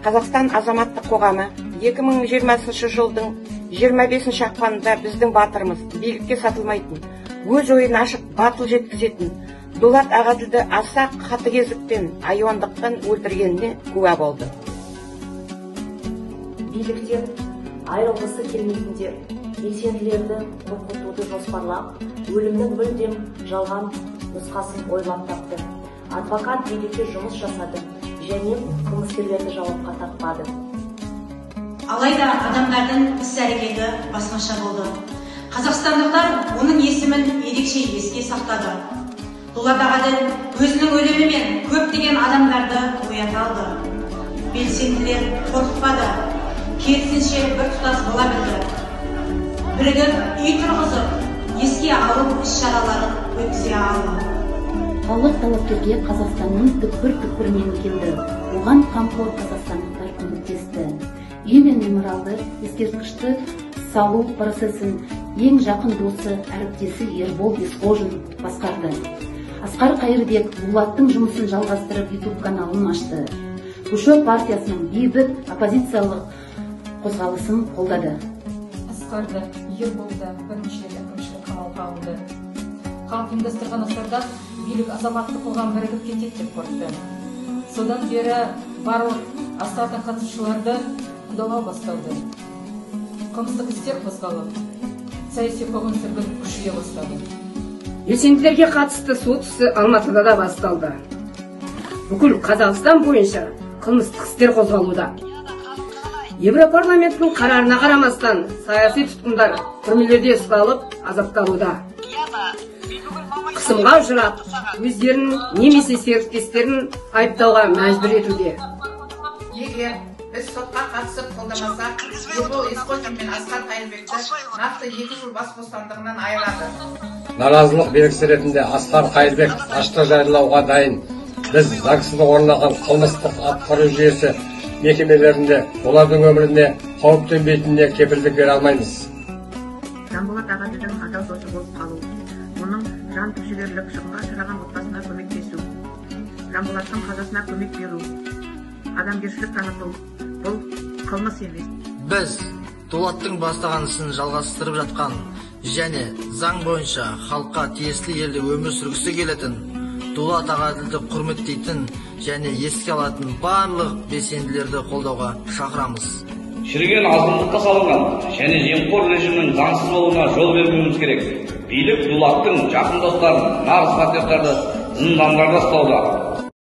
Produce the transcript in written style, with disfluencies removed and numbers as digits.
Қазақстан азаматтық қоғамы 2020 жылдың 25 ақпанында біздің батырымыз билікке сатылмайтын, өз ойын ашық батыл жеткізетін Дулат Ағаділді аса қатыгездікпен, айуандықпен өлтіргеніне куә болды. Биліктен айрылғысы келмейтіндер белсенділерді қорқытуды жоспарлап, өлімнің мүлдем жалған нұсқасын ойлап тапты. Адвокат билікке жұмыс жасады және қылмыскерлерді жауапқа тартпады. Алайда адамдардың іс-әрекеті басқаша болды. Қазақстандықтар оның есімін ерекше еске сақтады. Дулат Ағаділ өзінің өлімімен көптеген адамдарды оята алды. Белсенділер қорқытпады, керісінше біртұтас бола білді. Бірігіп, үй тұрғызып, еске алу іс-шараларын өткізе алды. Халық талапкерге Қазақстанның түкпір-түкпірінен келді. Оған қамқор қазақстандықтар көмектесті. Үй мен мемориалды ескерткішті салу процесін ең жақын досы, әріптесі Ербол Есқожин басқарды. Асқар Қайырбек Дулаттың жұмысын жалғастырып YouTube каналын ашты. Көші партиясының бейбіт оппозициялық қозғалысын қолдады. Асқарды Ерболда бірнеше әкімшілік қамауға алынды. Халық ұйымдастырған астарда билік азаматтық қоғам бірігіп кетеді деп қорытты. Содан бері барлық астардың қатысушыларды қудалау басталды. Қылмыстық істер қозғалып, саяси қуғын-сүргін күшейе бастады. Белсенділерге қатысты сот ісі Алматыда да басталды. Бүкіл Қазақстан бойынша қылмыстық істер қозғалуда. Европарламенттің қарарына қарамастан саяси тұтқындар түрмелерде ұсталып азапталуда. Қысымға ұшырап, өздерін немесе серіктестерін айыптауға мәжбүр етуде. Егер біз сотқа қатысып қолдамасақ, Ербол Есқожин мен Асқар Қайырбекті нақты 2 жыл бас бостандығынан айырады. Наразылық белгісі ретінде Асқар Қайырбек аштық жариялауға дайын. Біз заңсыздық орнаған қылмыстық атқару жүйесі мекемелерінде олардың өміріне қауіп төнбейтініне кепілдік бере алмаймыз. Дулат Ағаділдің адал досы болып қалу, оның жан түршігерлік шығынға ұшыраған отбасына көмектесу, Жанболаттың қазасына көмек беру, адамгершілік таныту, бұл қылмыс емес. Біз Дулаттың бастаған ісін жалғастырып жатқан және заң бойынша халыққа тиесілі елде өмір сүргісі келетін, Дулат Ағаділді құрметтейтін және еске алатын барлық белсенділерді қолдауға шақырамыз. Шіріген азғындыққа салынған және жемқор режимнің заңсыз болуына жол бермеуіміз керек. Билік Дулаттың жақын достарын, нағыз патриоттарды зындандарда ұстауда.